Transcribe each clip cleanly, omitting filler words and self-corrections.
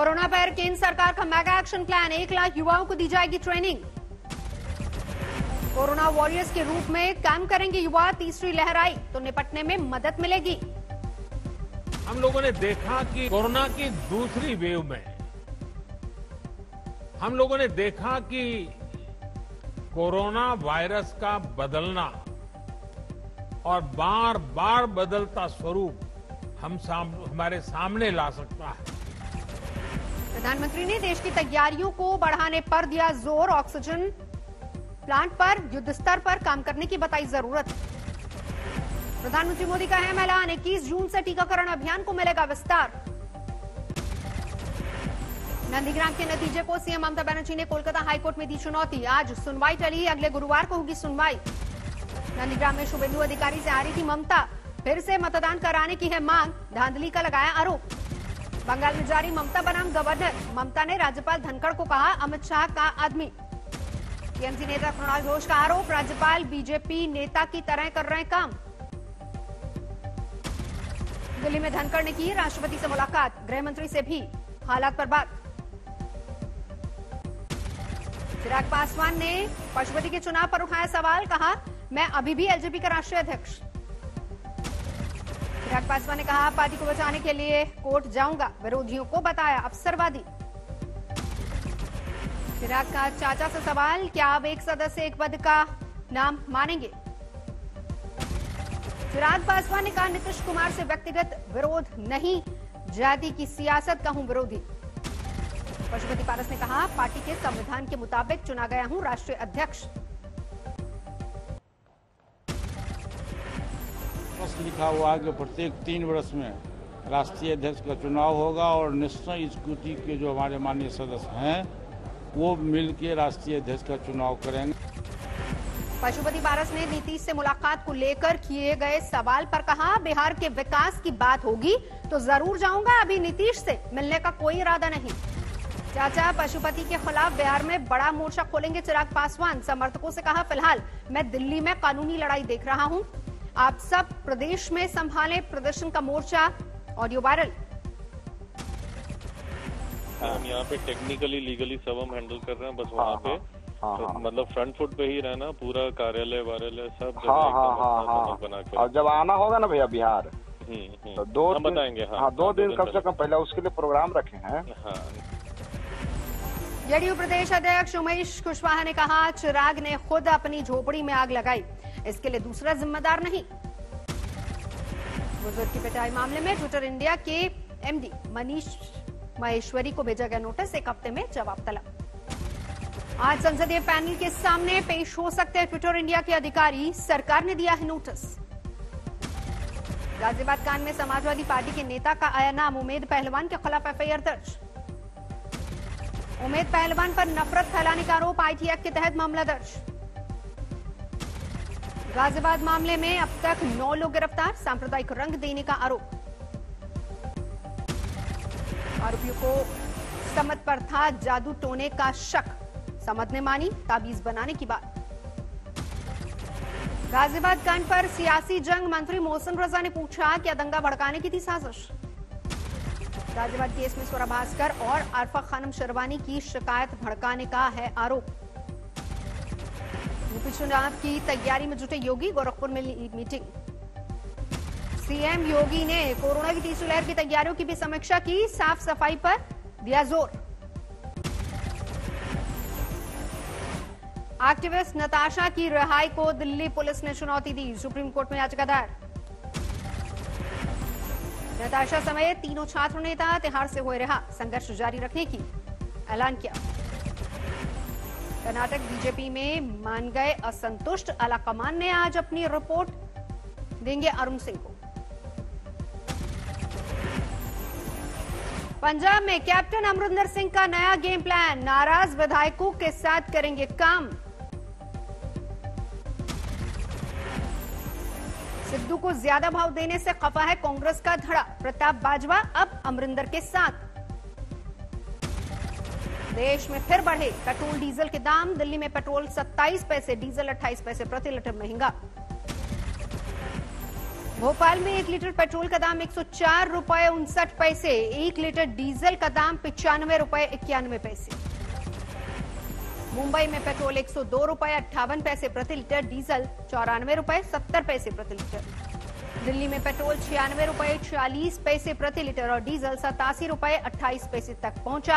Corona पर केंद्र सरकार का मेगा एक्शन प्लान, 1 लाख युवाओं को दी जाएगी ट्रेनिंग। कोरोना वॉरियर्स के रूप में काम करेंगे युवा, तीसरी लहर आई तो निपटने में मदद मिलेगी। हम लोगों ने देखा कि कोरोना की दूसरी वेव में हम लोगों ने देखा कि कोरोना वायरस का बदलना और बार बार बदलता स्वरूप हमारे सामने ला सकता है। प्रधानमंत्री ने देश की तैयारियों को बढ़ाने पर दिया जोर, ऑक्सीजन प्लांट पर युद्ध स्तर पर काम करने की बताई जरूरत। प्रधानमंत्री मोदी का अहम ऐलान, 21 जून से टीकाकरण अभियान को मिलेगा विस्तार। नंदीग्राम के नतीजे को सीएम ममता बनर्जी ने कोलकाता हाईकोर्ट में दी चुनौती। आज सुनवाई टली, अगले गुरुवार को होगी सुनवाई। नंदीग्राम में शुभेंदु अधिकारी से आ रही थी ममता, फिर से मतदान कराने की है मांग, धांधली का लगाया आरोप। बंगाल में जारी ममता बनाम गवर्नर, ममता ने राज्यपाल धनखड़ को कहा अमित शाह का आदमी। टीएमसी नेता कुणाल घोष का आरोप, राज्यपाल बीजेपी नेता की तरह कर रहे काम। दिल्ली में धनखड़ ने की राष्ट्रपति से मुलाकात, गृह मंत्री से भी हालात पर बात। चिराग पासवान ने पशुपति के चुनाव पर उठाया सवाल, कहा मैं अभी भी एलजेपी का राष्ट्रीय अध्यक्ष। चिराग पासवान ने कहा पार्टी को बचाने के लिए कोर्ट जाऊंगा, विरोधियों को बताया अवसरवादी। चिराग का चाचा से सवाल, क्या आप एक सदस्य एक पद का नाम मानेंगे? चिराग पासवान ने कहा नीतीश कुमार से व्यक्तिगत विरोध नहीं, जाति की सियासत का हूं विरोधी। पशुपति पारस ने कहा पार्टी के संविधान के मुताबिक चुना गया हूं राष्ट्रीय अध्यक्ष। लिखा हुआ है कि प्रत्येक 3 वर्ष में राष्ट्रीय अध्यक्ष का चुनाव होगा और नेशनल एग्जीक्यूटिव के जो हमारे माननीय सदस्य हैं वो मिलकर राष्ट्रीय अध्यक्ष का चुनाव करेंगे। पशुपति पारस ने नीतीश से मुलाकात को लेकर किए गए सवाल पर कहा बिहार के विकास की बात होगी तो जरूर जाऊंगा, अभी नीतीश से मिलने का कोई इरादा नहीं। चाचा पशुपति के खिलाफ बिहार में बड़ा मोर्चा खोलेंगे चिराग पासवान, समर्थकों से कहा फिलहाल मैं दिल्ली में कानूनी लड़ाई देख रहा हूं, आप सब प्रदेश में संभालें प्रदर्शन का मोर्चा। Audio viral. हम यहाँ पे टेक्निकली लीगली सब हम हैंडल कर रहे हैं, बस वहाँ पे तो मतलब फ्रंट फुट पे ही रहना, पूरा कार्यालय वार्यालय सब बना के। और जब आना होगा ना भैया बिहार तो 2 दिन बताएंगे। 2 दिन कम से कम पहले उसके लिए प्रोग्राम रखे हैं। जेडीयू प्रदेश अध्यक्ष उमेश कुशवाहा ने कहा चिराग ने खुद अपनी झोपड़ी में आग लगाई, इसके लिए दूसरा जिम्मेदार नहीं। बुजुर्ग की पिटाई मामले में ट्विटर इंडिया के एमडी मनीष माहेश्वरी को भेजा गया नोटिस, 1 हफ्ते में जवाब तलब। आज संसदीय पैनल के सामने पेश हो सकते हैं ट्विटर इंडिया के अधिकारी, सरकार ने दिया है नोटिस। गाजियाबाद कांड में समाजवादी पार्टी के नेता का आया नाम, उमेद पहलवान के खिलाफ एफआईआर दर्ज। उमेद पहलवान पर नफरत फैलाने का आरोप, आईटी एक्ट के तहत मामला दर्ज। गाजियाबाद मामले में अब तक 9 लोग गिरफ्तार, सांप्रदायिक रंग देने का आरोप। आरोपियों को समद पर था जादू टोने का शक, समद ने मानी ताबीज बनाने की बात। गाजियाबाद कांड पर सियासी जंग, मंत्री मोहसिन रजा ने पूछा क्या दंगा भड़काने की थी साजिश। गाजियाबाद केस में स्वरा भास्कर और आरफा खानम शेरवानी की शिकायत भड़काने का है आरोप। यूपी चुनाव की तैयारी में जुटे योगी, गोरखपुर में मीटिंग। सीएम योगी ने कोरोना की तीसरी लहर की तैयारियों की भी समीक्षा की, साफ सफाई पर दिया जोर। एक्टिविस्ट नताशा की रिहाई को दिल्ली पुलिस ने चुनौती दी, सुप्रीम कोर्ट में याचिका दायर। नताशा समेत 3 छात्र नेता तिहाड़ से हुए रिहा, संघर्ष जारी रखने की ऐलान किया। कर्नाटक बीजेपी में मान गए असंतुष्ट, आलाकमान ने आज अपनी रिपोर्ट देंगे अरुण सिंह को। पंजाब में कैप्टन अमरिंदर सिंह का नया गेम प्लान, नाराज विधायकों के साथ करेंगे काम। सिद्धू को ज्यादा भाव देने से खफा है कांग्रेस का धड़ा, प्रताप बाजवा अब अमरिंदर के साथ। देश में फिर बढ़े पेट्रोल डीजल के दाम, दिल्ली में पेट्रोल 27 पैसे, डीजल 28 पैसे प्रति लीटर महंगा। भोपाल में 1 लीटर पेट्रोल का दाम 104 रुपए 59 पैसे, 1 लीटर डीजल का दाम 95 रुपए 91 पैसे। मुंबई में पेट्रोल 102 रुपए 58 पैसे प्रति लीटर, डीजल 94 रुपए 70 पैसे प्रति लीटर। दिल्ली में पेट्रोल 96 रुपए 40 पैसे प्रति लीटर और डीजल 87 रुपए 28 पैसे तक पहुंचा।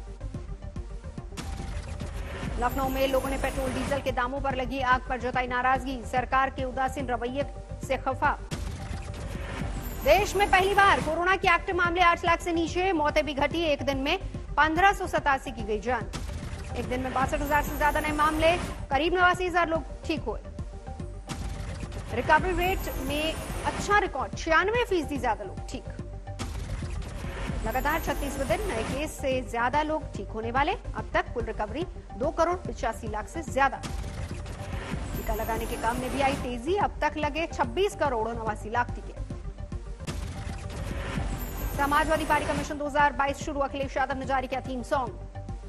लखनऊ में लोगों ने पेट्रोल डीजल के दामों पर लगी आग पर जताई नाराजगी, सरकार के उदासीन रवैये से खफा। देश में पहली बार कोरोना के एक्टिव मामले 8 लाख से नीचे, मौतें भी घटी, एक दिन में 1587 की गई जान। एक दिन में 62,000 से ज्यादा नए मामले, करीब 89,000 लोग ठीक हुए। रिकवरी रेट में अच्छा रिकॉर्ड, 96% ज्यादा लोग ठीक। लगातार 36वें दिन नए केस से ज्यादा लोग ठीक होने वाले। अब तक कुल रिकवरी 2 करोड़ 85 लाख से ज्यादा। टीका लगाने के काम में भी आई तेजी, अब तक लगे 26 करोड़ 89 लाख टीके। समाजवादी पार्टी का मिशन 2022 शुरू, अखिलेश यादव ने जारी किया थीम सॉन्ग।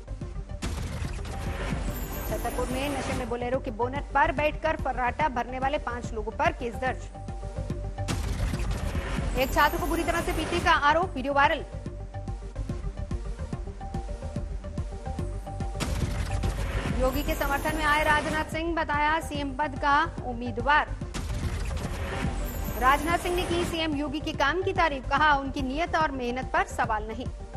छतरपुर में नशे में बोलेरो के बोनट पर बैठकर फर्राटा भरने वाले 5 लोगों पर केस दर्ज। एक छात्र को बुरी तरह से पीटने का आरोप, वीडियो वायरल। योगी के समर्थन में आए राजनाथ सिंह, बताया सीएम पद का उम्मीदवार। राजनाथ सिंह ने की सीएम योगी के काम की तारीफ, कहा उनकी नियत और मेहनत पर सवाल नहीं।